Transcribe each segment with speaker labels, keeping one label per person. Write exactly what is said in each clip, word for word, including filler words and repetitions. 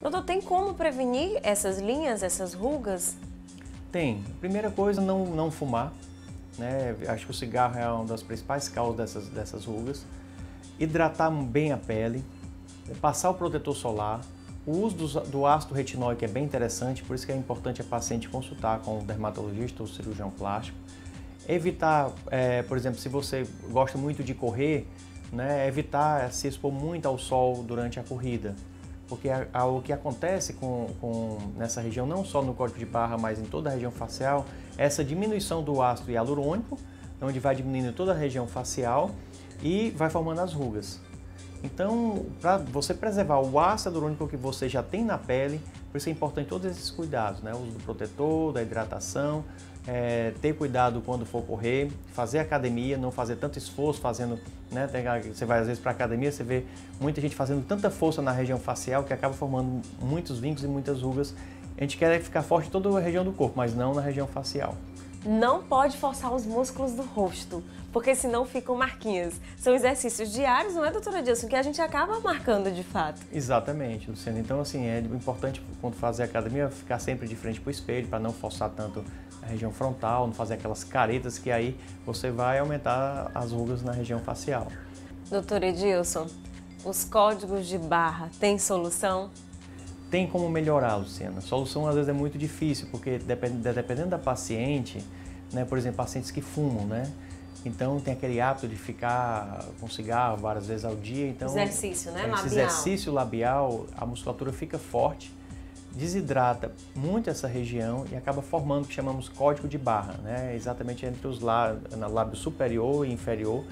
Speaker 1: Doutor, tem como prevenir essas linhas, essas rugas?
Speaker 2: Tem. Primeira coisa, não, não fumar, né? Acho que o cigarro é uma das principais causas dessas, dessas rugas. Hidratar bem a pele, passar o protetor solar, o uso do, do ácido retinóico é bem interessante, por isso que é importante a paciente consultar com o dermatologista ou cirurgião plástico. Evitar, é, por exemplo, se você gosta muito de correr, né, evitar se expor muito ao sol durante a corrida. Porque a, a, o que acontece com, com, nessa região, não só no código de barra, mas em toda a região facial, é essa diminuição do ácido hialurônico, onde vai diminuindo toda a região facial e vai formando as rugas. Então, para você preservar o ácido hialurônico que você já tem na pele, por isso é importante todos esses cuidados, né? O uso do protetor, da hidratação, é, ter cuidado quando for correr, fazer academia, não fazer tanto esforço, fazendo, né? Você vai às vezes para a academia, você vê muita gente fazendo tanta força na região facial que acaba formando muitos vincos e muitas rugas. A gente quer ficar forte em toda a região do corpo, mas não na região facial.
Speaker 1: Não pode forçar os músculos do rosto, porque senão ficam marquinhas. São exercícios diários, não é, doutora Adilson, que a gente acaba marcando de fato.
Speaker 2: Exatamente, Luciana. Então, assim, é importante quando fazer academia ficar sempre de frente para o espelho, para não forçar tanto a região frontal, não fazer aquelas caretas que aí você vai aumentar as rugas na região facial.
Speaker 1: Doutor Edilson, os códigos de barra têm solução?
Speaker 2: Tem como melhorar, Luciana. A solução às vezes é muito difícil, porque dependendo da paciente, né, por exemplo, pacientes que fumam, né? Então tem aquele hábito de ficar com cigarro várias vezes ao dia. Então,
Speaker 1: exercício, né?
Speaker 2: Esse
Speaker 1: labial.
Speaker 2: exercício labial, a musculatura fica forte, desidrata muito essa região e acaba formando o que chamamos código de barra, né? Exatamente entre os lábios, no lábio superior e inferior,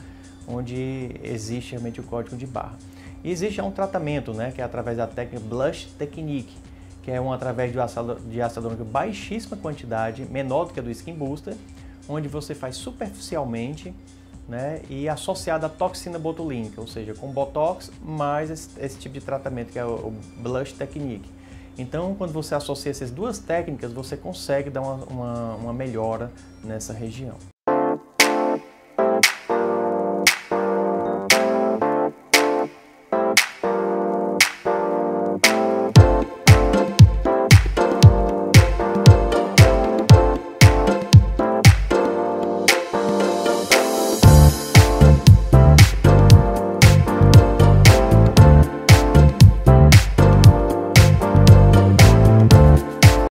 Speaker 2: onde existe realmente o código de barra. E existe um tratamento, né, que é através da técnica Blush Technique, que é um através de ácido hialurônico baixíssima quantidade, menor do que a do Skin Booster, onde você faz superficialmente, né, e associado à toxina botulínica, ou seja, com botox mais esse, esse tipo de tratamento que é o, o Blush Technique. Então, quando você associa essas duas técnicas, você consegue dar uma, uma, uma melhora nessa região.